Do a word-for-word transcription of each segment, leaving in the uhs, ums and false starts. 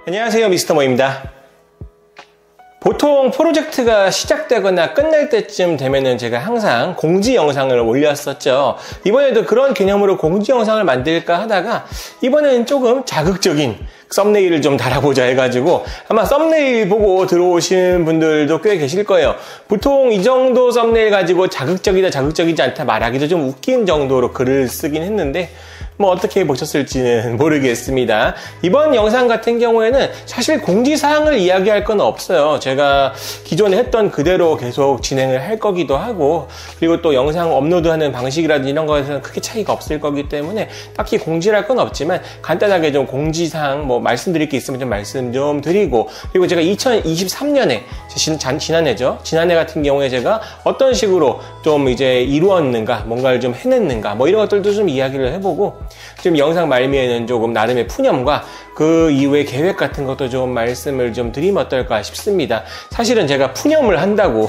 안녕하세요, 미스터 모입니다. 보통 프로젝트가 시작되거나 끝날 때쯤 되면은 제가 항상 공지 영상을 올렸었죠. 이번에도 그런 개념으로 공지 영상을 만들까 하다가 이번에는 조금 자극적인 썸네일을 좀 달아보자 해가지고 아마 썸네일 보고 들어오신 분들도 꽤 계실 거예요. 보통 이 정도 썸네일 가지고 자극적이다 자극적이지 않다 말하기도 좀 웃긴 정도로 글을 쓰긴 했는데 뭐 어떻게 보셨을지는 모르겠습니다. 이번 영상 같은 경우에는 사실 공지사항을 이야기할 건 없어요. 제가 기존에 했던 그대로 계속 진행을 할 거기도 하고, 그리고 또 영상 업로드하는 방식이라든지 이런 거에서는 크게 차이가 없을 거기 때문에 딱히 공지를 할 건 없지만 간단하게 좀 공지사항 뭐 말씀드릴 게 있으면 좀 말씀 좀 드리고, 그리고 제가 이천이십삼 년에 지난해죠. 지난해 같은 경우에 제가 어떤 식으로 좀 이제 이루었는가, 뭔가를 좀 해냈는가, 뭐 이런 것들도 좀 이야기를 해보고, 지금 영상 말미에는 조금 나름의 푸념과 그 이후의 계획 같은 것도 좀 말씀을 좀 드리면 어떨까 싶습니다. 사실은 제가 푸념을 한다고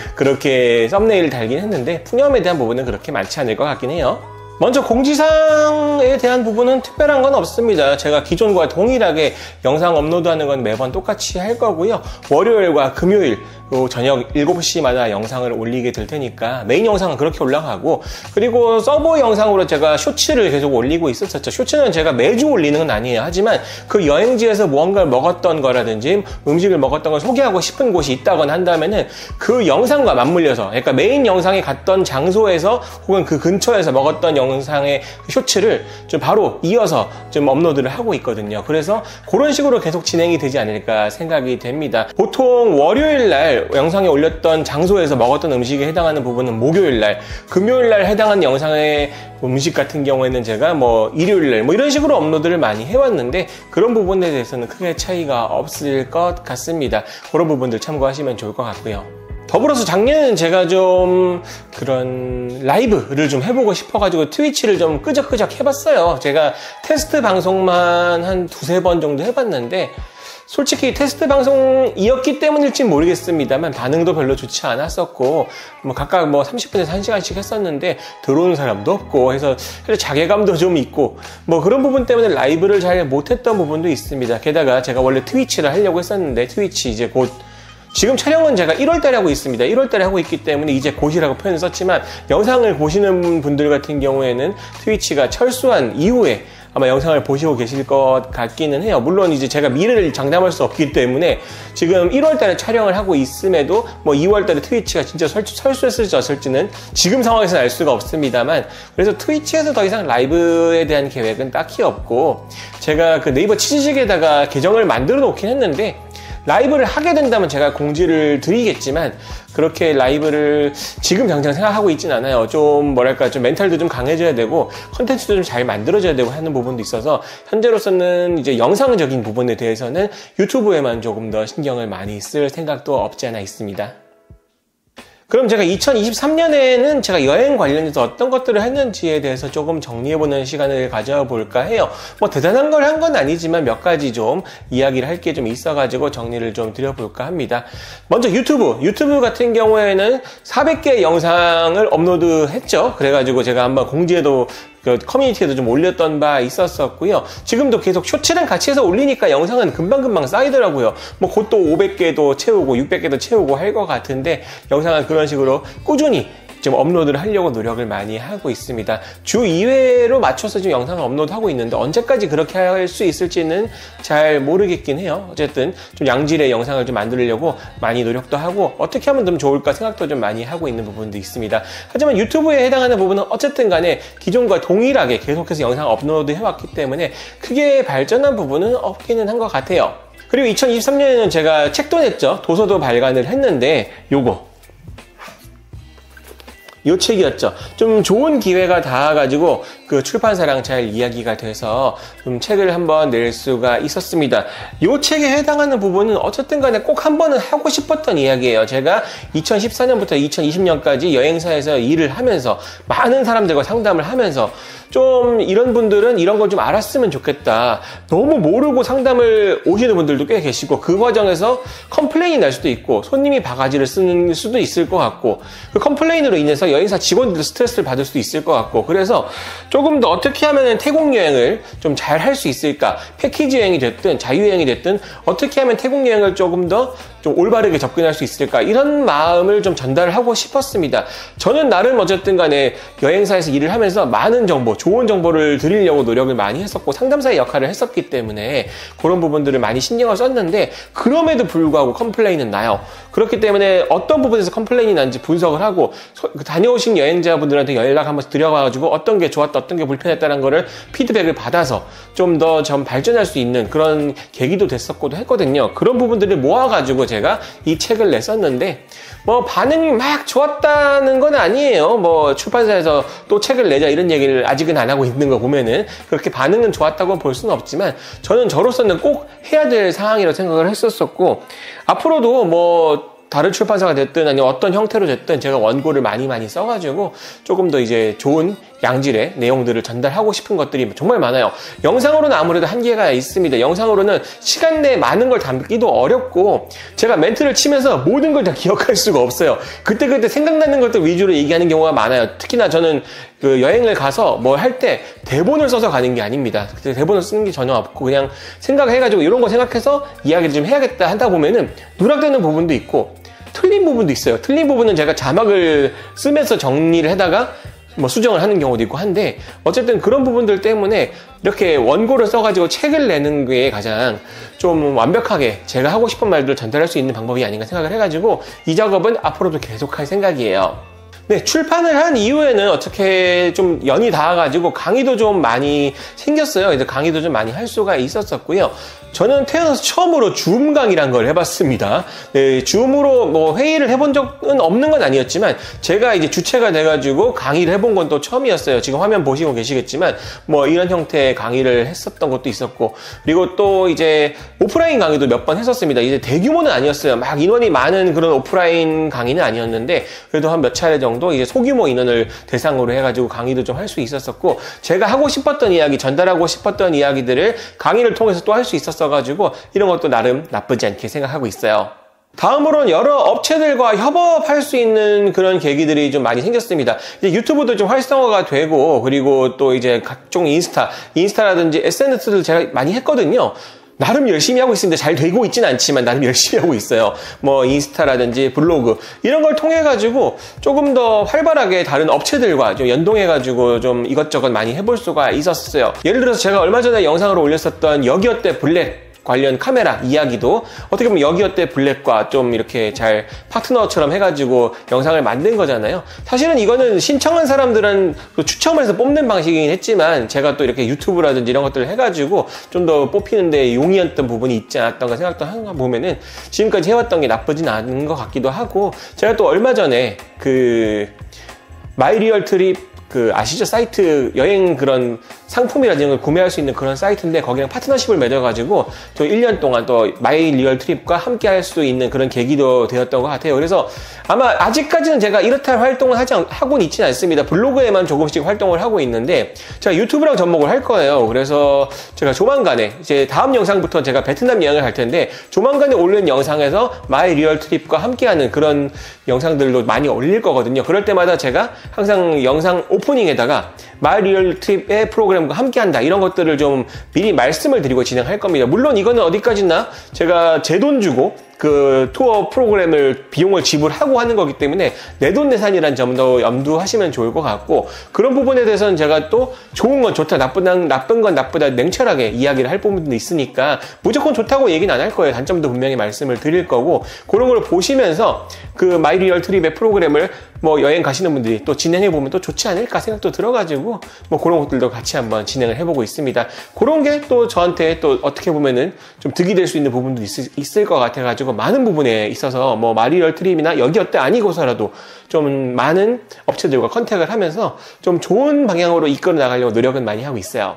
그렇게 썸네일을 달긴 했는데 푸념에 대한 부분은 그렇게 많지 않을 것 같긴 해요. 먼저 공지사항에 대한 부분은 특별한 건 없습니다. 제가 기존과 동일하게 영상 업로드하는 건 매번 똑같이 할 거고요. 월요일과 금요일 저녁 일곱 시마다 영상을 올리게 될 테니까 메인 영상은 그렇게 올라가고, 그리고 서버 영상으로 제가 쇼츠를 계속 올리고 있었었죠. 쇼츠는 제가 매주 올리는 건 아니에요. 하지만 그 여행지에서 무언가를 먹었던 거라든지 음식을 먹었던 걸 소개하고 싶은 곳이 있다거나 한다면은 그 영상과 맞물려서, 그러니까 메인 영상에 갔던 장소에서 혹은 그 근처에서 먹었던 영상의 쇼츠를 좀 바로 이어서 좀 업로드를 하고 있거든요. 그래서 그런 식으로 계속 진행이 되지 않을까 생각이 됩니다. 보통 월요일 날 영상에 올렸던 장소에서 먹었던 음식에 해당하는 부분은 목요일날, 금요일날 해당하는 영상의 음식 같은 경우에는 제가 뭐 일요일날 뭐 이런 식으로 업로드를 많이 해왔는데 그런 부분에 대해서는 크게 차이가 없을 것 같습니다. 그런 부분들 참고하시면 좋을 것 같고요. 더불어서 작년에는 제가 좀 그런 라이브를 좀 해보고 싶어가지고 트위치를 좀 끄적끄적 해봤어요. 제가 테스트 방송만 한 두세 번 정도 해봤는데 솔직히 테스트 방송이었기 때문일지 모르겠습니다만 반응도 별로 좋지 않았었고, 뭐 각각 뭐 삼십 분에서 한 시간씩 했었는데 들어오는 사람도 없고 해서 자괴감도 좀 있고, 뭐 그런 부분 때문에 라이브를 잘 못했던 부분도 있습니다. 게다가 제가 원래 트위치를 하려고 했었는데 트위치 이제 곧, 지금 촬영은 제가 일월 달에 하고 있습니다. 일월 달에 하고 있기 때문에 이제 곧이라고 표현을 썼지만 영상을 보시는 분들 같은 경우에는 트위치가 철수한 이후에 아마 영상을 보시고 계실 것 같기는 해요. 물론 이제 제가 미래를 장담할 수 없기 때문에 지금 일월 달에 촬영을 하고 있음에도 뭐 이월 달에 트위치가 진짜 철수했을지 어쩔지는 지금 상황에서는 알 수가 없습니다만, 그래서 트위치에서 더 이상 라이브에 대한 계획은 딱히 없고, 제가 그 네이버 치즈직에다가 계정을 만들어 놓긴 했는데 라이브를 하게 된다면 제가 공지를 드리겠지만 그렇게 라이브를 지금 당장 생각하고 있진 않아요. 좀 뭐랄까 좀 멘탈도 좀 강해져야 되고 컨텐츠도 좀 잘 만들어져야 되고 하는 부분도 있어서 현재로서는 이제 영상적인 부분에 대해서는 유튜브에만 조금 더 신경을 많이 쓸 생각도 없지 않아 있습니다. 그럼 제가 이천이십삼 년에는 제가 여행 관련해서 어떤 것들을 했는지에 대해서 조금 정리해보는 시간을 가져볼까 해요. 뭐 대단한 걸 한 건 아니지만 몇 가지 좀 이야기를 할 게 좀 있어가지고 정리를 좀 드려볼까 합니다. 먼저 유튜브. 유튜브 같은 경우에는 사백 개 영상을 업로드했죠. 그래가지고 제가 한번 공지에도 그 커뮤니티에도 좀 올렸던 바 있었었고요. 지금도 계속 쇼츠랑 같이 해서 올리니까 영상은 금방금방 쌓이더라고요. 뭐 곧 또 오백 개도 채우고 육백 개도 채우고 할 것 같은데 영상은 그런 식으로 꾸준히 지금 업로드를 하려고 노력을 많이 하고 있습니다. 주 이 회로 맞춰서 지금 영상을 업로드하고 있는데 언제까지 그렇게 할 수 있을지는 잘 모르겠긴 해요. 어쨌든 좀 양질의 영상을 좀 만들려고 많이 노력도 하고 어떻게 하면 좀 좋을까 생각도 좀 많이 하고 있는 부분도 있습니다. 하지만 유튜브에 해당하는 부분은 어쨌든 간에 기존과 동일하게 계속해서 영상 업로드 해왔기 때문에 크게 발전한 부분은 없기는 한 것 같아요. 그리고 이천이십삼 년에는 제가 책도 냈죠. 도서도 발간을 했는데 요거 요 책이었죠. 좀 좋은 기회가 닿아가지고 그 출판사랑 잘 이야기가 돼서 좀 책을 한번 낼 수가 있었습니다. 요 책에 해당하는 부분은 어쨌든 간에 꼭 한 번은 하고 싶었던 이야기예요. 제가 이천십사 년부터 이천이십 년까지 여행사에서 일을 하면서 많은 사람들과 상담을 하면서 좀 이런 분들은 이런 걸 좀 알았으면 좋겠다. 너무 모르고 상담을 오시는 분들도 꽤 계시고 그 과정에서 컴플레인이 날 수도 있고 손님이 바가지를 쓰는 수도 있을 것 같고 그 컴플레인으로 인해서 여행사 직원들도 스트레스를 받을 수도 있을 것 같고 그래서 좀 조금 더 어떻게 하면 태국 여행을 좀 잘 할 수 있을까? 패키지 여행이 됐든 자유여행이 됐든 어떻게 하면 태국 여행을 조금 더 좀 올바르게 접근할 수 있을까? 이런 마음을 좀 전달하고 싶었습니다. 저는 나름 어쨌든 간에 여행사에서 일을 하면서 많은 정보, 좋은 정보를 드리려고 노력을 많이 했었고 상담사의 역할을 했었기 때문에 그런 부분들을 많이 신경을 썼는데 그럼에도 불구하고 컴플레인은 나요. 그렇기 때문에 어떤 부분에서 컴플레인이 난지 분석을 하고 다녀오신 여행자분들한테 연락 한번 드려가지고 어떤 게 좋았다, 어떤 게 불편했다는 거를 피드백을 받아서 좀 더 좀 발전할 수 있는 그런 계기도 됐었고도 했거든요. 그런 부분들을 모아가지고 제가 이 책을 냈었는데 뭐 반응이 막 좋았다는 건 아니에요. 뭐 출판사에서 또 책을 내자 이런 얘기를 아직은 안 하고 있는 거 보면은 그렇게 반응은 좋았다고 볼 수는 없지만 저는 저로서는 꼭 해야 될 상황이라고 생각을 했었었고 앞으로도 뭐 다른 출판사가 됐든 아니면 어떤 형태로 됐든 제가 원고를 많이 많이 써가지고 조금 더 이제 좋은 양질의 내용들을 전달하고 싶은 것들이 정말 많아요. 영상으로는 아무래도 한계가 있습니다. 영상으로는 시간 내에 많은 걸 담기도 어렵고 제가 멘트를 치면서 모든 걸 다 기억할 수가 없어요. 그때그때 생각나는 것들 위주로 얘기하는 경우가 많아요. 특히나 저는 그 여행을 가서 뭐 할 때 대본을 써서 가는 게 아닙니다. 그때 대본을 쓰는 게 전혀 없고 그냥 생각해가지고 이런 거 생각해서 이야기를 좀 해야겠다 하다 보면은 누락되는 부분도 있고 틀린 부분도 있어요. 틀린 부분은 제가 자막을 쓰면서 정리를 해다가 뭐 수정을 하는 경우도 있고 한데 어쨌든 그런 부분들 때문에 이렇게 원고를 써가지고 책을 내는 게 가장 좀 완벽하게 제가 하고 싶은 말들을 전달할 수 있는 방법이 아닌가 생각을 해가지고 이 작업은 앞으로도 계속할 생각이에요. 네, 출판을 한 이후에는 어떻게 좀 연이 닿아가지고 강의도 좀 많이 생겼어요. 이제 강의도 좀 많이 할 수가 있었었고요. 저는 태어나서 처음으로 줌 강의란 걸 해봤습니다. 네, 줌으로 뭐 회의를 해본 적은 없는 건 아니었지만 제가 이제 주체가 돼가지고 강의를 해본 건 또 처음이었어요. 지금 화면 보시고 계시겠지만 뭐 이런 형태의 강의를 했었던 것도 있었고 그리고 또 이제 오프라인 강의도 몇 번 했었습니다. 이제 대규모는 아니었어요. 막 인원이 많은 그런 오프라인 강의는 아니었는데 그래도 한 몇 차례 정도 이제 소규모 인원을 대상으로 해가지고 강의도 좀 할 수 있었었고 제가 하고 싶었던 이야기, 전달하고 싶었던 이야기들을 강의를 통해서 또 할 수 있었어가지고 이런 것도 나름 나쁘지 않게 생각하고 있어요. 다음으로는 여러 업체들과 협업할 수 있는 그런 계기들이 좀 많이 생겼습니다. 이제 유튜브도 좀 활성화가 되고 그리고 또 이제 각종 인스타, 인스타라든지 에스엔에스를 제가 많이 했거든요. 나름 열심히 하고 있습니다. 잘 되고 있지는 않지만 나름 열심히 하고 있어요. 뭐 인스타라든지 블로그 이런 걸 통해 가지고 조금 더 활발하게 다른 업체들과 좀 연동해 가지고 좀 이것저것 많이 해볼 수가 있었어요. 예를 들어서 제가 얼마 전에 영상으로 올렸었던 여기어때 블랙 관련 카메라 이야기도 어떻게 보면 여기어때 블랙과 좀 이렇게 잘 파트너처럼 해가지고 영상을 만든 거잖아요. 사실은 이거는 신청한 사람들은 추첨을 해서 뽑는 방식이긴 했지만 제가 또 이렇게 유튜브라든지 이런 것들을 해가지고 좀 더 뽑히는데 용이했던 부분이 있지 않았던가 생각도 하는 거 보면은 지금까지 해왔던 게 나쁘진 않은 것 같기도 하고 제가 또 얼마 전에 그 마이리얼 트립 그 아시죠? 사이트 여행 그런 상품이라든지 이런 걸 구매할 수 있는 그런 사이트인데 거기랑 파트너십을 맺어가지고 또 일 년 동안 또 마이 리얼 트립과 함께 할 수 있는 그런 계기도 되었던 것 같아요. 그래서 아마 아직까지는 제가 이렇게 활동을 하지 않, 하고는 있지는 않습니다. 블로그에만 조금씩 활동을 하고 있는데 제가 유튜브랑 접목을 할 거예요. 그래서 제가 조만간에 이제 다음 영상부터 제가 베트남 여행을 할 텐데 조만간에 올린 영상에서 마이 리얼 트립과 함께하는 그런 영상들도 많이 올릴 거거든요. 그럴 때마다 제가 항상 영상 오프닝에다가 마이 리얼 트립의 프로그램과 함께한다 이런 것들을 좀 미리 말씀을 드리고 진행할 겁니다. 물론 이거는 어디까지나 제가 제 돈 주고 그 투어 프로그램을 비용을 지불하고 하는 거기 때문에 내돈내산이라는 점도 염두하시면 좋을 것 같고 그런 부분에 대해서는 제가 또 좋은 건 좋다 나쁜, 나쁜 건 나쁘다 냉철하게 이야기를 할 부분도 있으니까 무조건 좋다고 얘기는 안 할 거예요. 단점도 분명히 말씀을 드릴 거고 그런 걸 보시면서 그 마이 리얼 트립의 프로그램을 뭐 여행 가시는 분들이 또 진행해 보면 또 좋지 않을까 생각도 들어가지고 뭐 그런 것들도 같이 한번 진행을 해보고 있습니다. 그런 게 또 저한테 또 어떻게 보면은 좀 득이 될 수 있는 부분도 있을, 있을 것 같아가지고 많은 부분에 있어서 뭐 마리얼 트립이나 여기어때 아니고서라도 좀 많은 업체들과 컨택을 하면서 좀 좋은 방향으로 이끌어 나가려고 노력은 많이 하고 있어요.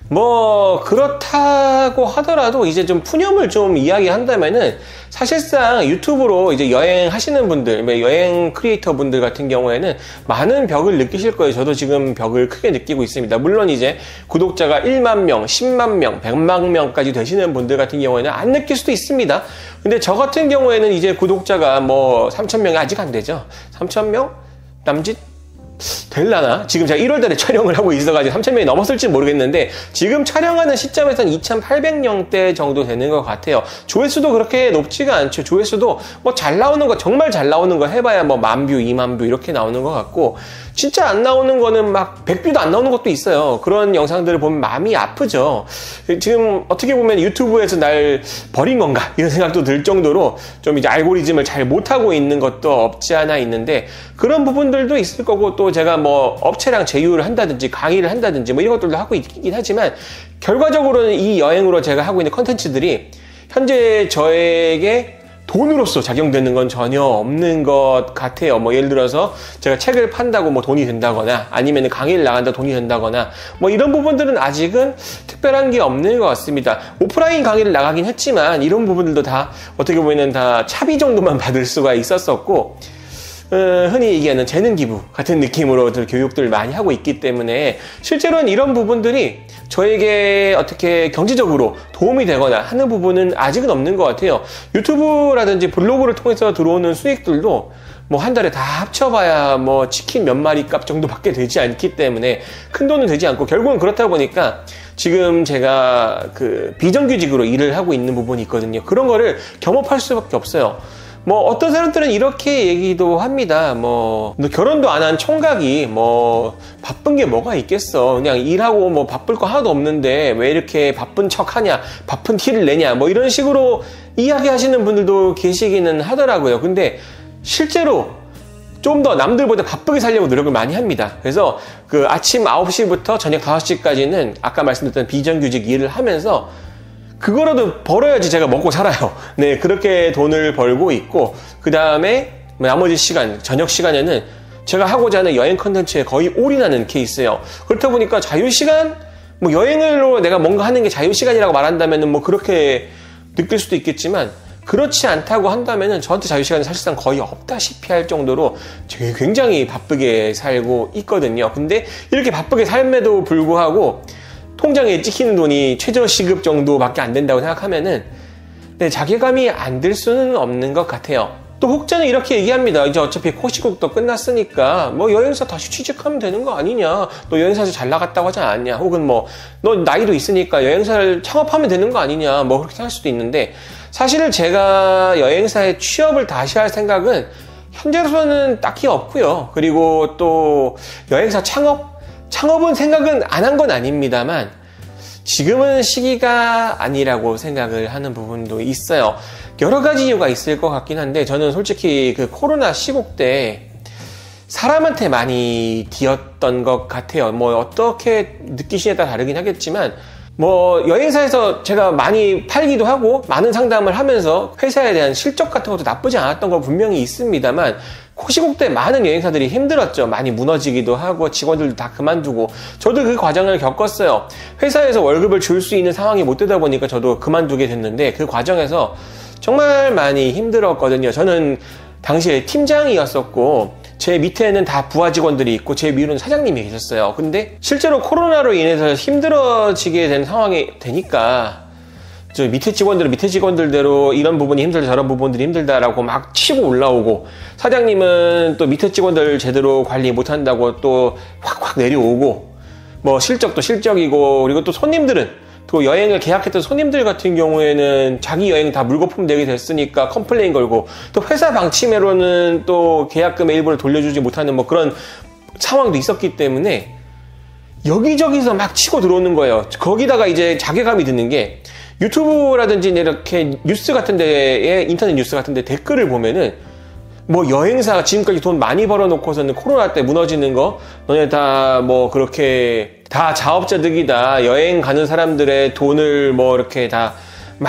뭐 그렇다고 하더라도 이제 좀 푸념을 좀 이야기한다면은 사실상 유튜브로 이제 여행하시는 분들, 여행 크리에이터 분들 같은 경우에는 많은 벽을 느끼실 거예요. 저도 지금 벽을 크게 느끼고 있습니다. 물론 이제 구독자가 일만 명, 십만 명, 백만 명까지 되시는 분들 같은 경우에는 안 느낄 수도 있습니다. 근데 저 같은 경우에는 이제 구독자가 뭐 삼천 명이 아직 안 되죠. 삼천 명? 남짓? 될라나? 지금 제가 일월 달에 촬영을 하고 있어가지고 삼천 명이 넘었을지 모르겠는데 지금 촬영하는 시점에서는 이천팔백 명대 정도 되는 것 같아요. 조회수도 그렇게 높지가 않죠. 조회수도 뭐 잘 나오는 거, 정말 잘 나오는 거 해봐야 뭐 만 뷰, 이만 뷰 이렇게 나오는 것 같고, 진짜 안 나오는 거는 막 백 뷰도 안 나오는 것도 있어요. 그런 영상들을 보면 마음이 아프죠. 지금 어떻게 보면 유튜브에서 날 버린 건가 이런 생각도 들 정도로 좀 이제 알고리즘을 잘 못하고 있는 것도 없지 않아 있는데, 그런 부분들도 있을 거고, 또 제가 뭐 업체랑 제휴를 한다든지 강의를 한다든지 뭐 이런 것들도 하고 있긴 하지만, 결과적으로는 이 여행으로 제가 하고 있는 컨텐츠들이 현재 저에게 돈으로서 작용되는 건 전혀 없는 것 같아요. 뭐 예를 들어서 제가 책을 판다고 뭐 돈이 된다거나, 아니면 강의를 나간다 돈이 된다거나, 뭐 이런 부분들은 아직은 특별한 게 없는 것 같습니다. 오프라인 강의를 나가긴 했지만 이런 부분들도 다 어떻게 보면 다 차비 정도만 받을 수가 있었었고, 어, 흔히 얘기하는 재능 기부 같은 느낌으로 교육들을 많이 하고 있기 때문에 실제로는 이런 부분들이 저에게 어떻게 경제적으로 도움이 되거나 하는 부분은 아직은 없는 것 같아요. 유튜브라든지 블로그를 통해서 들어오는 수익들도 뭐 한 달에 다 합쳐봐야 뭐 치킨 몇 마리 값 정도밖에 되지 않기 때문에 큰 돈은 되지 않고, 결국은 그렇다 보니까 지금 제가 그 비정규직으로 일을 하고 있는 부분이 있거든요. 그런 거를 겸업할 수밖에 없어요. 뭐 어떤 사람들은 이렇게 얘기도 합니다. 뭐 결혼도 안 한 총각이 뭐 바쁜 게 뭐가 있겠어, 그냥 일하고 뭐 바쁠 거 하나도 없는데 왜 이렇게 바쁜 척 하냐, 바쁜 티를 내냐, 뭐 이런 식으로 이야기하시는 분들도 계시기는 하더라고요. 근데 실제로 좀 더 남들보다 바쁘게 살려고 노력을 많이 합니다. 그래서 그 아침 아홉 시부터 저녁 다섯 시까지는 아까 말씀드렸던 비정규직 일을 하면서 그거라도 벌어야지 제가 먹고 살아요. 네, 그렇게 돈을 벌고 있고, 그 다음에 나머지 시간, 저녁 시간에는 제가 하고자 하는 여행 컨텐츠에 거의 올인하는 케이스예요. 그렇다 보니까 자유시간, 뭐 여행으로 내가 뭔가 하는 게 자유시간이라고 말한다면은 뭐 그렇게 느낄 수도 있겠지만, 그렇지 않다고 한다면은 저한테 자유시간이 사실상 거의 없다시피 할 정도로 굉장히 바쁘게 살고 있거든요. 근데 이렇게 바쁘게 삶에도 불구하고 통장에 찍히는 돈이 최저시급 정도밖에 안 된다고 생각하면은 네, 자괴감이 안 들 수는 없는 것 같아요. 또 혹자는 이렇게 얘기합니다. 이제 어차피 코시국도 끝났으니까 뭐 여행사 다시 취직하면 되는 거 아니냐, 너 여행사에서 잘 나갔다고 하지 않았냐, 혹은 뭐 너 나이도 있으니까 여행사를 창업하면 되는 거 아니냐, 뭐 그렇게 생각할 수도 있는데, 사실 제가 여행사에 취업을 다시 할 생각은 현재로서는 딱히 없고요. 그리고 또 여행사 창업? 창업은 생각은 안 한 건 아닙니다만 지금은 시기가 아니라고 생각을 하는 부분도 있어요. 여러 가지 이유가 있을 것 같긴 한데, 저는 솔직히 그 코로나 시국 때 사람한테 많이 뒤었던 것 같아요. 뭐 어떻게 느끼시냐에 따라 다르긴 하겠지만, 뭐 여행사에서 제가 많이 팔기도 하고 많은 상담을 하면서 회사에 대한 실적 같은 것도 나쁘지 않았던 거 분명히 있습니다만, 코시국 때 많은 여행사들이 힘들었죠. 많이 무너지기도 하고 직원들도 다 그만두고, 저도 그 과정을 겪었어요. 회사에서 월급을 줄 수 있는 상황이 못 되다 보니까 저도 그만두게 됐는데, 그 과정에서 정말 많이 힘들었거든요. 저는 당시에 팀장이었었고 제 밑에는 다 부하 직원들이 있고 제 위로는 사장님이 계셨어요. 근데 실제로 코로나로 인해서 힘들어지게 된 상황이 되니까 저 밑에 직원들은 밑에 직원들대로 이런 부분이 힘들다 저런 부분들이 힘들다라고 막 치고 올라오고, 사장님은 또 밑에 직원들 제대로 관리 못한다고 또 확확 내려오고, 뭐 실적도 실적이고, 그리고 또 손님들은 또 여행을 계약했던 손님들 같은 경우에는 자기 여행 다 물거품 내게 됐으니까 컴플레인 걸고, 또 회사 방침으로는 또 계약금의 일부를 돌려주지 못하는 뭐 그런 상황도 있었기 때문에 여기저기서 막 치고 들어오는 거예요. 거기다가 이제 자괴감이 드는 게, 유튜브라든지 이렇게 뉴스 같은 데에, 인터넷 뉴스 같은 데 댓글을 보면은 뭐 여행사가 지금까지 돈 많이 벌어놓고서는 코로나 때 무너지는 거, 너네 다 뭐 그렇게 다 자업자득이다, 여행 가는 사람들의 돈을 뭐 이렇게 다 막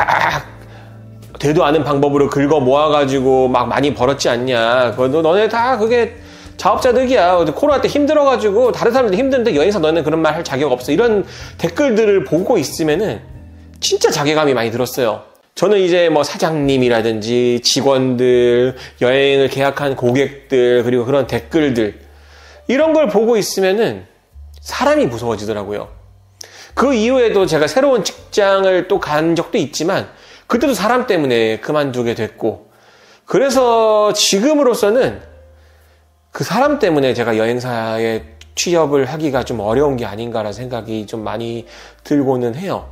되도 않은 방법으로 긁어 모아가지고 막 많이 벌었지 않냐, 그거 너네 다 그게 자업자득이야. 코로나 때 힘들어가지고 다른 사람들 힘든데 여행사 너는 그런 말 할 자격 없어. 이런 댓글들을 보고 있으면은 진짜 자괴감이 많이 들었어요. 저는 이제 뭐 사장님이라든지 직원들, 여행을 계약한 고객들, 그리고 그런 댓글들, 이런 걸 보고 있으면은 사람이 무서워지더라고요. 그 이후에도 제가 새로운 직장을 또 간 적도 있지만 그때도 사람 때문에 그만두게 됐고, 그래서 지금으로서는 그 사람 때문에 제가 여행사에 취업을 하기가 좀 어려운 게 아닌가라는 생각이 좀 많이 들고는 해요.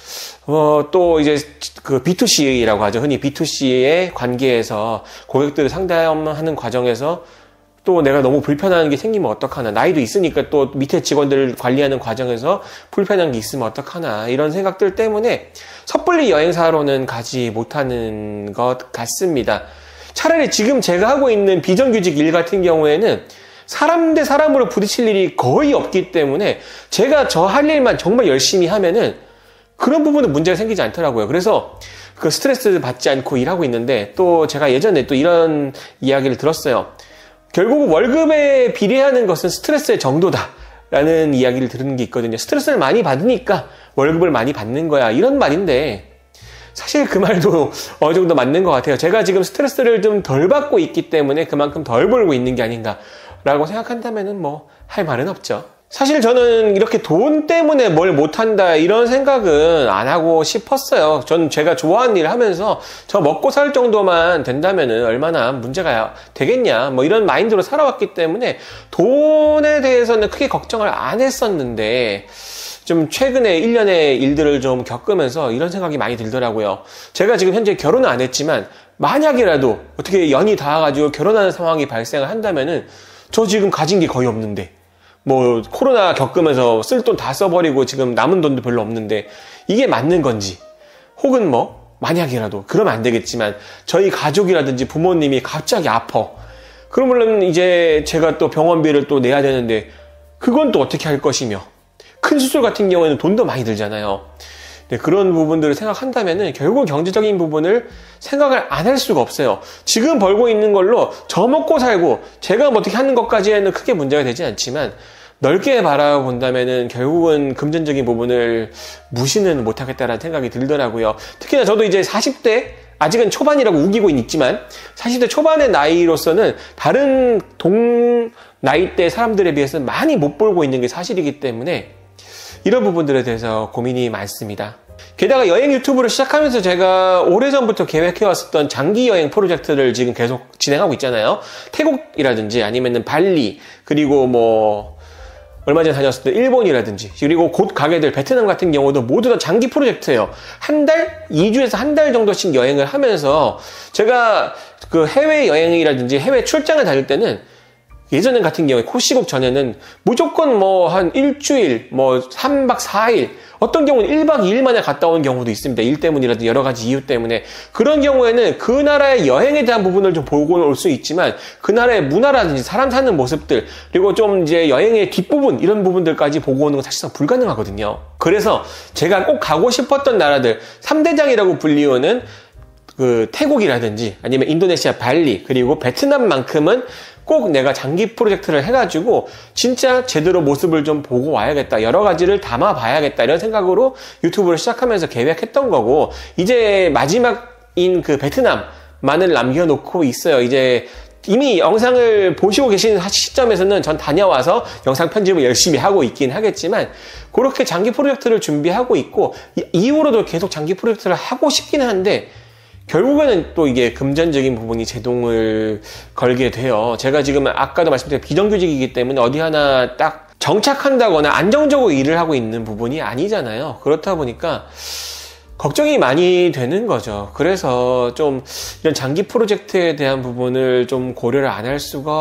어, 또 이제 그 비투씨라고 하죠. 흔히 비투씨의 관계에서 고객들을 상담하는 과정에서 또 내가 너무 불편한 게 생기면 어떡하나. 나이도 있으니까 또 밑에 직원들을 관리하는 과정에서 불편한 게 있으면 어떡하나. 이런 생각들 때문에 섣불리 여행사로는 가지 못하는 것 같습니다. 차라리 지금 제가 하고 있는 비정규직 일 같은 경우에는 사람 대 사람으로 부딪힐 일이 거의 없기 때문에 제가 저 할 일만 정말 열심히 하면은 그런 부분은 문제가 생기지 않더라고요. 그래서 그 스트레스 받지 않고 일하고 있는데, 또 제가 예전에 또 이런 이야기를 들었어요. 결국 월급에 비례하는 것은 스트레스의 정도다라는 이야기를 들은 게 있거든요. 스트레스를 많이 받으니까 월급을 많이 받는 거야, 이런 말인데 사실 그 말도 어느 정도 맞는 것 같아요. 제가 지금 스트레스를 좀 덜 받고 있기 때문에 그만큼 덜 벌고 있는 게 아닌가라고 생각한다면은 뭐 할 말은 없죠. 사실 저는 이렇게 돈 때문에 뭘 못한다 이런 생각은 안 하고 싶었어요. 전 제가 좋아하는 일을 하면서 저 먹고 살 정도만 된다면은 얼마나 문제가 되겠냐, 뭐 이런 마인드로 살아왔기 때문에 돈에 대해서는 크게 걱정을 안 했었는데, 좀 최근에 일련의 일들을 좀 겪으면서 이런 생각이 많이 들더라고요. 제가 지금 현재 결혼은 안 했지만 만약이라도 어떻게 연이 닿아가지고 결혼하는 상황이 발생을 한다면은 저 지금 가진 게 거의 없는데, 뭐 코로나 겪으면서 쓸 돈 다 써버리고 지금 남은 돈도 별로 없는데 이게 맞는 건지, 혹은 뭐 만약이라도 그러면 안 되겠지만 저희 가족이라든지 부모님이 갑자기 아파, 그러면 이제 제가 또 병원비를 또 내야 되는데 그건 또 어떻게 할 것이며, 큰 수술 같은 경우에는 돈도 많이 들잖아요. 네, 그런 부분들을 생각한다면은 결국 경제적인 부분을 생각을 안 할 수가 없어요. 지금 벌고 있는 걸로 저 먹고 살고 제가 뭐 어떻게 하는 것까지는 크게 문제가 되지 않지만, 넓게 바라본다면은 결국은 금전적인 부분을 무시는 못하겠다라는 생각이 들더라고요. 특히나 저도 이제 사십 대, 아직은 초반이라고 우기고 있지만 사십 대 초반의 나이로서는 다른 동 나이대 사람들에 비해서는 많이 못 벌고 있는 게 사실이기 때문에 이런 부분들에 대해서 고민이 많습니다. 게다가 여행 유튜브를 시작하면서 제가 오래전부터 계획해왔었던 장기 여행 프로젝트를 지금 계속 진행하고 있잖아요. 태국이라든지 아니면은 발리, 그리고 뭐 얼마 전에 다녔을 때 일본이라든지, 그리고 곧 가게 될 베트남 같은 경우도 모두 다 장기 프로젝트예요. 한 달, 이 주에서 한 달 정도씩 여행을 하면서 제가 그 해외 여행이라든지 해외 출장을 다닐 때는 예전 같은 경우에 코시국 전에는 무조건 뭐 한 일주일, 뭐 삼 박 사 일, 어떤 경우는 일 박 이 일 만에 갔다 온 경우도 있습니다. 일 때문이라든지 여러 가지 이유 때문에. 그런 경우에는 그 나라의 여행에 대한 부분을 좀 보고 올 수 있지만 그 나라의 문화라든지 사람 사는 모습들, 그리고 좀 이제 여행의 뒷부분, 이런 부분들까지 보고 오는 건 사실상 불가능하거든요. 그래서 제가 꼭 가고 싶었던 나라들, 삼 대장이라고 불리우는 그 태국이라든지 아니면 인도네시아 발리, 그리고 베트남만큼은 꼭 내가 장기 프로젝트를 해가지고 진짜 제대로 모습을 좀 보고 와야겠다, 여러 가지를 담아봐야겠다, 이런 생각으로 유튜브를 시작하면서 계획했던 거고, 이제 마지막인 그 베트남만을 남겨놓고 있어요. 이제 이미 영상을 보시고 계신 시점에서는 전 다녀와서 영상 편집을 열심히 하고 있긴 하겠지만, 그렇게 장기 프로젝트를 준비하고 있고 이후로도 계속 장기 프로젝트를 하고 싶긴 한데 결국에는 또 이게 금전적인 부분이 제동을 걸게 돼요. 제가 지금 아까도 말씀드린 비정규직이기 때문에 어디 하나 딱 정착한다거나 안정적으로 일을 하고 있는 부분이 아니잖아요. 그렇다 보니까 걱정이 많이 되는 거죠. 그래서 좀 이런 장기 프로젝트에 대한 부분을 좀 고려를 안 할 수가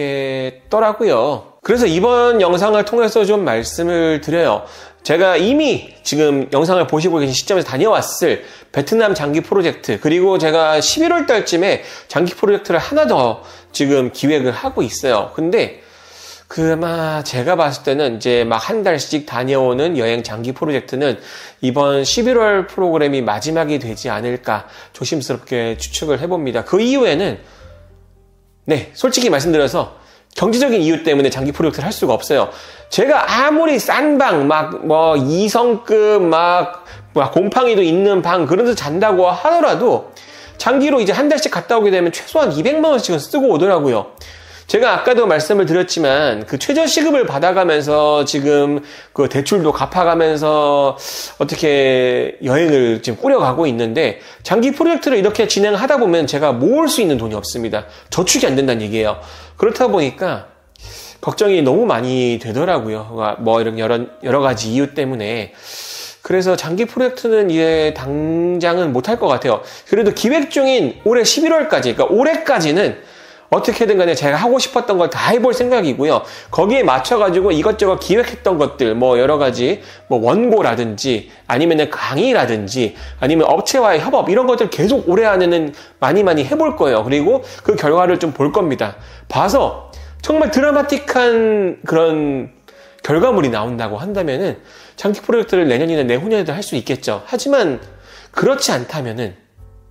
없겠더라고요. 그래서 이번 영상을 통해서 좀 말씀을 드려요. 제가 이미 지금 영상을 보시고 계신 시점에서 다녀왔을 베트남 장기 프로젝트, 그리고 제가 십일월 달쯤에 장기 프로젝트를 하나 더 지금 기획을 하고 있어요. 근데 그마 제가 봤을 때는 이제 막 한 달씩 다녀오는 여행 장기 프로젝트는 이번 십일월 프로그램이 마지막이 되지 않을까 조심스럽게 추측을 해봅니다. 그 이후에는 네, 솔직히 말씀드려서 경제적인 이유 때문에 장기 프로젝트를 할 수가 없어요. 제가 아무리 싼 방, 막 뭐 이 성급 막, 막 곰팡이도 있는 방 그런 데서 잔다고 하더라도 장기로 이제 한 달씩 갔다 오게 되면 최소한 이백만 원씩은 쓰고 오더라고요. 제가 아까도 말씀을 드렸지만 그 최저 시급을 받아가면서 지금 그 대출도 갚아가면서 어떻게 여행을 지금 꾸려가고 있는데, 장기 프로젝트를 이렇게 진행하다 보면 제가 모을 수 있는 돈이 없습니다. 저축이 안 된다는 얘기예요. 그렇다 보니까 걱정이 너무 많이 되더라고요. 뭐 이런 여러, 여러 가지 이유 때문에. 그래서 장기 프로젝트는 이제 당장은 못할 것 같아요. 그래도 기획 중인 올해 십일월까지, 그러니까 올해까지는 어떻게든 간에 제가 하고 싶었던 걸 다 해볼 생각이고요. 거기에 맞춰가지고 이것저것 기획했던 것들, 뭐 여러 가지, 뭐 원고라든지, 아니면은 강의라든지, 아니면 업체와의 협업, 이런 것들 계속 올해 안에는 많이 많이 해볼 거예요. 그리고 그 결과를 좀 볼 겁니다. 봐서 정말 드라마틱한 그런 결과물이 나온다고 한다면은 장기 프로젝트를 내년이나 내후년에도 할 수 있겠죠. 하지만 그렇지 않다면은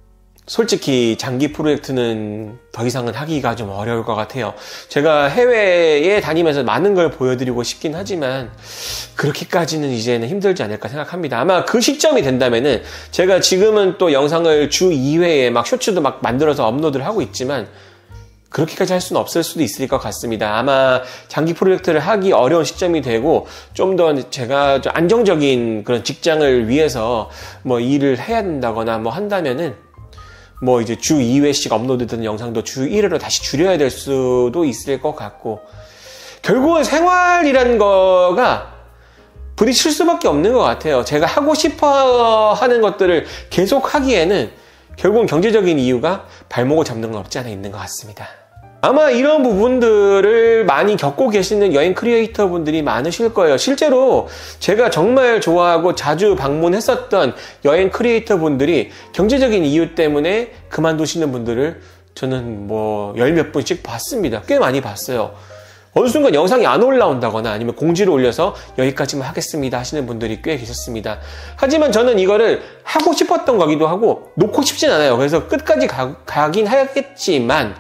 솔직히 장기 프로젝트는 더 이상은 하기가 좀 어려울 것 같아요. 제가 해외에 다니면서 많은 걸 보여드리고 싶긴 하지만 그렇게까지는 이제는 힘들지 않을까 생각합니다. 아마 그 시점이 된다면은, 제가 지금은 또 영상을 주 이 회에 막 쇼츠도 막 만들어서 업로드를 하고 있지만 그렇게까지 할 수는 없을 수도 있을 것 같습니다. 아마 장기 프로젝트를 하기 어려운 시점이 되고 좀 더 제가 좀 안정적인 그런 직장을 위해서 뭐 일을 해야 된다거나 뭐 한다면은 뭐 이제 주 이 회씩 업로드되는 영상도 주 일 회로 다시 줄여야 될 수도 있을 것 같고, 결국은 생활이라는 거가 부딪힐 수밖에 없는 것 같아요. 제가 하고 싶어 하는 것들을 계속 하기에는 결국은 경제적인 이유가 발목을 잡는 건 없지 않아 있는 것 같습니다. 아마 이런 부분들을 많이 겪고 계시는 여행 크리에이터 분들이 많으실 거예요. 실제로 제가 정말 좋아하고 자주 방문했었던 여행 크리에이터 분들이 경제적인 이유 때문에 그만두시는 분들을 저는 뭐 열 몇 분씩 봤습니다. 꽤 많이 봤어요. 어느 순간 영상이 안 올라온다거나 아니면 공지를 올려서 여기까지만 하겠습니다 하시는 분들이 꽤 계셨습니다. 하지만 저는 이거를 하고 싶었던 거기도 하고 놓고 싶진 않아요. 그래서 끝까지 가, 가긴 하겠지만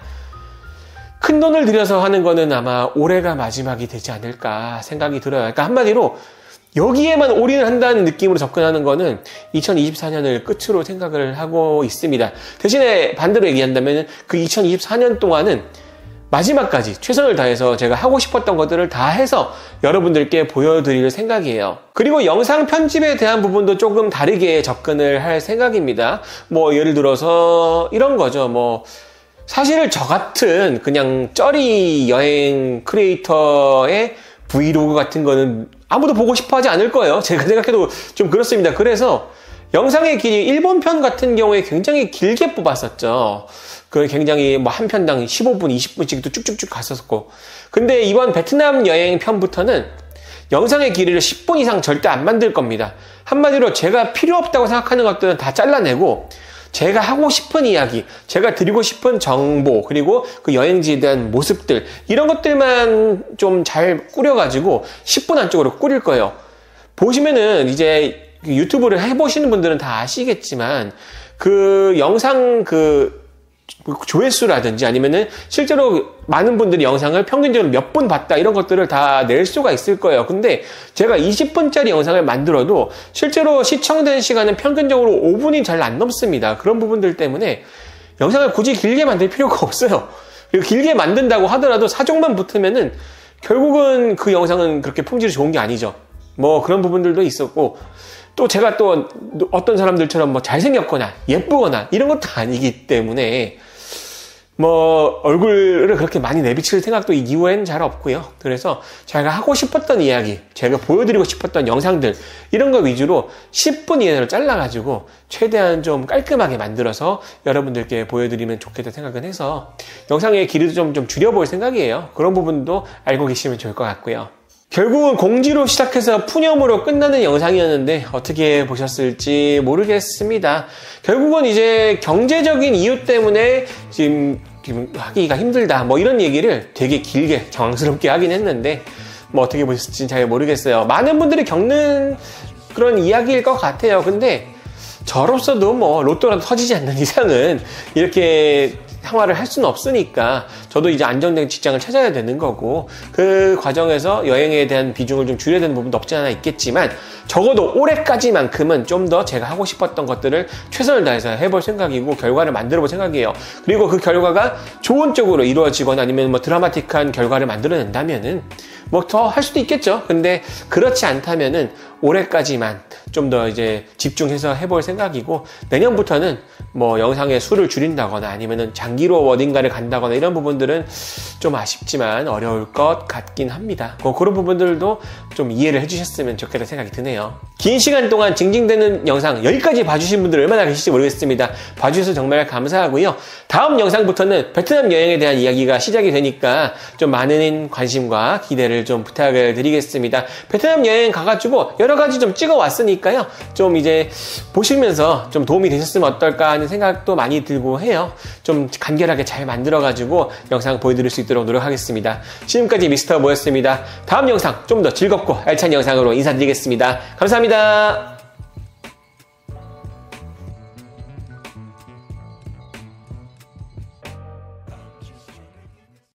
큰 돈을 들여서 하는 거는 아마 올해가 마지막이 되지 않을까 생각이 들어요. 그러니까 한마디로 여기에만 올인을 한다는 느낌으로 접근하는 거는 이천이십사 년을 끝으로 생각을 하고 있습니다. 대신에 반대로 얘기한다면 그 이천이십사 년 동안은 마지막까지 최선을 다해서 제가 하고 싶었던 것들을 다 해서 여러분들께 보여드릴 생각이에요. 그리고 영상 편집에 대한 부분도 조금 다르게 접근을 할 생각입니다. 뭐 예를 들어서 이런 거죠. 뭐 사실 저 같은 그냥 쩌리 여행 크리에이터의 브이로그 같은 거는 아무도 보고 싶어 하지 않을 거예요. 제가 생각해도 좀 그렇습니다. 그래서 영상의 길이 일본 편 같은 경우에 굉장히 길게 뽑았었죠. 그 굉장히 뭐 한 편당 십오 분, 이십 분씩도 쭉쭉쭉 갔었고. 근데 이번 베트남 여행 편부터는 영상의 길이를 십 분 이상 절대 안 만들 겁니다. 한마디로 제가 필요 없다고 생각하는 것들은 다 잘라내고 제가 하고 싶은 이야기, 제가 드리고 싶은 정보, 그리고 그 여행지에 대한 모습들, 이런 것들만 좀 잘 꾸려가지고 십 분 안쪽으로 꾸릴 거예요. 보시면은 이제 유튜브를 해보시는 분들은 다 아시겠지만 그 영상 그 조회수라든지 아니면은 실제로 많은 분들이 영상을 평균적으로 몇 분 봤다 이런 것들을 다 낼 수가 있을 거예요. 근데 제가 이십 분짜리 영상을 만들어도 실제로 시청된 시간은 평균적으로 오 분이 잘 안 넘습니다. 그런 부분들 때문에 영상을 굳이 길게 만들 필요가 없어요. 그리고 길게 만든다고 하더라도 사족만 붙으면은 결국은 그 영상은 그렇게 품질이 좋은 게 아니죠. 뭐 그런 부분들도 있었고, 또 제가 또 어떤 사람들처럼 뭐 잘생겼거나 예쁘거나 이런 것도 아니기 때문에 뭐 얼굴을 그렇게 많이 내비칠 생각도 이후엔 잘 없고요. 그래서 제가 하고 싶었던 이야기, 제가 보여드리고 싶었던 영상들 이런 거 위주로 십 분 이내로 잘라가지고 최대한 좀 깔끔하게 만들어서 여러분들께 보여드리면 좋겠다 생각은 해서 영상의 길이도 좀, 좀 줄여볼 생각이에요. 그런 부분도 알고 계시면 좋을 것 같고요. 결국은 공지로 시작해서 푸념으로 끝나는 영상이었는데 어떻게 보셨을지 모르겠습니다. 결국은 이제 경제적인 이유 때문에 지금 하기가 힘들다 뭐 이런 얘기를 되게 길게 장황스럽게 하긴 했는데 뭐 어떻게 보셨을지 잘 모르겠어요. 많은 분들이 겪는 그런 이야기일 것 같아요. 근데 저로서도 뭐 로또라도 터지지 않는 이상은 이렇게 생활을 할 수는 없으니까 저도 이제 안정된 직장을 찾아야 되는 거고, 그 과정에서 여행에 대한 비중을 좀 줄여야 되는 부분도 없지 않아 있겠지만, 적어도 올해까지만큼은 좀 더 제가 하고 싶었던 것들을 최선을 다해서 해볼 생각이고 결과를 만들어 볼 생각이에요. 그리고 그 결과가 좋은 쪽으로 이루어지거나 아니면 뭐 드라마틱한 결과를 만들어낸다면은 뭐 더 할 수도 있겠죠. 근데 그렇지 않다면은 올해까지만 좀 더 이제 집중해서 해볼 생각이고, 내년부터는 뭐 영상의 수를 줄인다거나 아니면은 장기로 어딘가를 간다거나 이런 부분들은 좀 아쉽지만 어려울 것 같긴 합니다. 뭐 그런 부분들도 좀 이해를 해주셨으면 좋겠다는 생각이 드네요. 긴 시간 동안 징징대는 영상 여기까지 봐주신 분들 얼마나 계실지 모르겠습니다. 봐주셔서 정말 감사하고요. 다음 영상부터는 베트남 여행에 대한 이야기가 시작이 되니까 좀 많은 관심과 기대를 좀 부탁을 드리겠습니다. 베트남 여행 가가지고 여러 가지 좀 찍어 왔으니까요. 좀 이제 보시면서 좀 도움이 되셨으면 어떨까 하는 생각도 많이 들고 해요. 좀 간결하게 잘 만들어가지고 영상 보여드릴 수 있도록 노력하겠습니다. 지금까지 미스터 모였습니다. 다음 영상 좀 더 즐겁고 알찬 영상으로 인사드리겠습니다. 감사합니다.